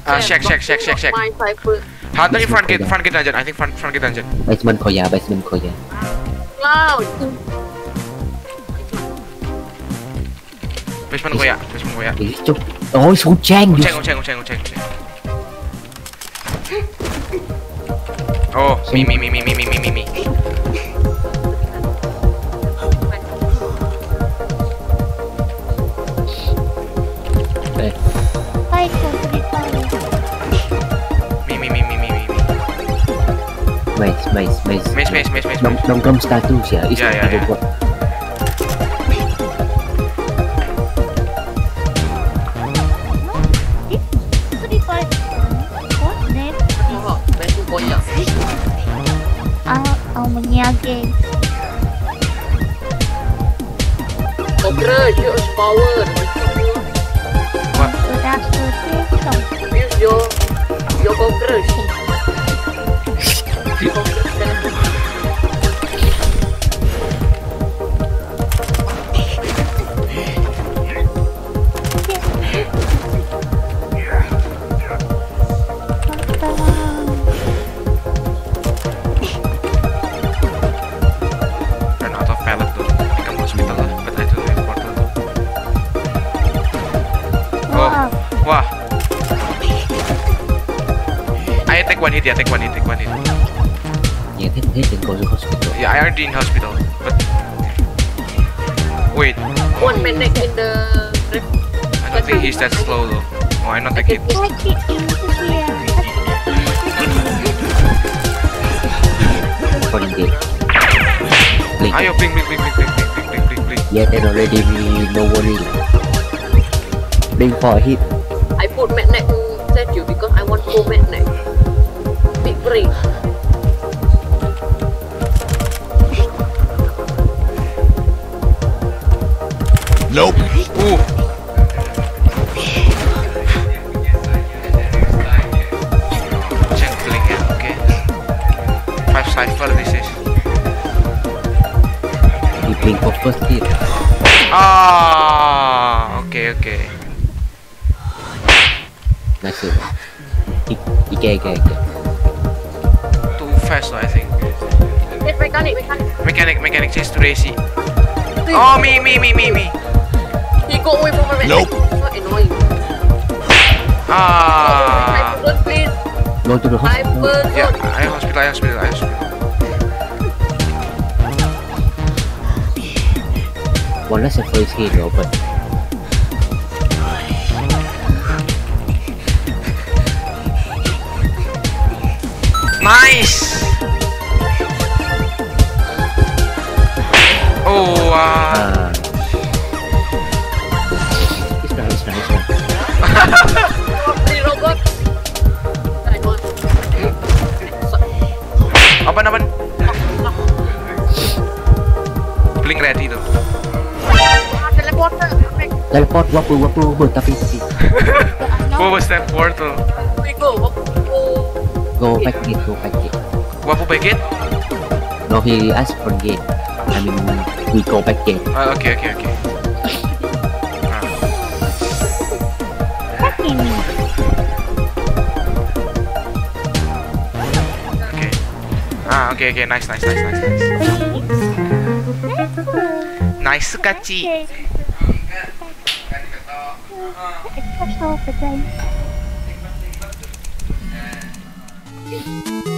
Check. My cipher. Hunter in front gate dungeon. I think front gate dungeon. Basement koya. Wow. Basement koya. Ôi xuống trang. Ucheng. Oh, me. Maze. Nongkrong status ya. Yeah. Menyage. Cockroach, use power. What? Use your cockroach. Take one hit. Yeah, take and go to hospital. Yeah, I already in hospital. But wait. One medic in the. I don't think he's that slow though. Oh, I'm not that kid. Ayo, blink. Yeah, then already no worry. Blink for a hit. I put magnet statue because I want full magnet. Big brain. Nope. Ooh. Check blink ya, okay. 5 cipher this is. You blink for first hit. Okay. Nice. Okay. Too fast though, I think. Hit Mechanic chase to Racy. Oh, me. He got away from my magnet. Nope. So annoying. Please. Go to the hospital. Yeah, I hospital. One less first hit though, but nice. Oh, it's right. Robot. Open. Blink ready tuh. Teleport wapu tapi. What was that portal? Go back gate. Wapu back gate? No, he asked for gate. I mean, we go back gate. Okay. Okay, nice. Nice sekali. It's so